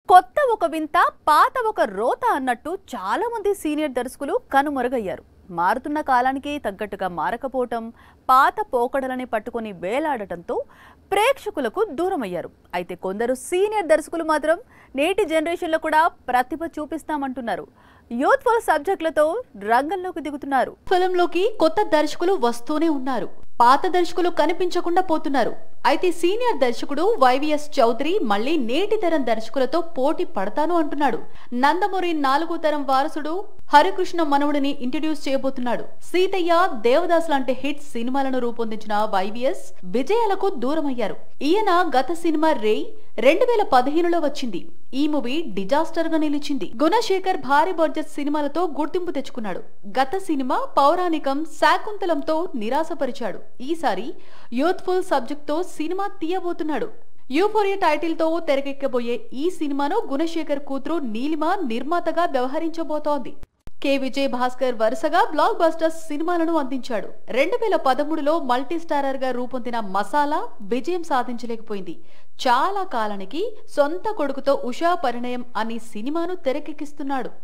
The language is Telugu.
కొత్త ఒక వింత పాత ఒక రోత అన్నట్టు చాలా మంది సీనియర్ దర్శకులు కనుమరుగయ్యారు. మారుతున్న కాలానికి తగ్గట్టుగా మారకపోవటం, పాత పోకడలని పట్టుకొని వేలాడటంతో ప్రేక్షకులకు దూరమయ్యారు. అయితే కొందరు సీనియర్ దర్శకులు మాత్రం నేటి జనరేషన్లో కూడా ప్రతిభ చూపిస్తామంటున్నారు. యూత్ఫుల్ సబ్జెక్టులతో రంగంలోకి దిగుతున్నారు. ఫిల్మ్లోకి కొత్త దర్శకులు వస్తూనే ఉన్నారు. పాత దర్శకులు కనిపించకుండా పోతున్నారు. అయితే సీనియర్ దర్శకుడు వైవిఎస్ చౌదరి మళ్లీ నేటి తరం దర్శకులతో పోటీ పడతాను అంటున్నాడు. నందమూరి 4వ తరం వారసుడు హరికృష్ణ మనవుడిని ఇంట్రడ్యూస్ చేయబోతున్నాడు. సీతయ్య, దేవదాస్ లాంటి హిట్ సినిమాలను రూపొందించిన వైవిఎస్ విజయాలకు దూరమయ్యారు. ఈయన గత సినిమా రే 2015లో వచ్చింది. ఈ మూవీ డిజాస్టర్ గా నిలిచింది. గుణశేఖర్ భారీ బడ్జెట్ సినిమాలతో గుర్తింపు తెచ్చుకున్నాడు. గత సినిమా పౌరాణికం శాకుంతలంతో నిరాశపరిచాడు. ఈసారి యూత్ఫుల్ సబ్జెక్ట్ తో సినిమా తీయబోతున్నాడు. యూఫోరియా టైటిల్ తో తెరకెక్కబోయే ఈ సినిమాను గుణశేఖర్ కూతురు నీలిమ నిర్మాతగా వ్యవహరించబోతోంది. కె విజయ్ భాస్కర్ వరుసగా బ్లాక్ బస్టర్స్ సినిమాలను అందించాడు. 2013లో మల్టీ స్టారర్ గా రూపొందిన మసాలా విజయం సాధించలేకపోయింది. చాలా కాలానికి సొంత కొడుకుతో ఉషా పరిణయం అనే సినిమాను తెరకెక్కిస్తున్నాడు.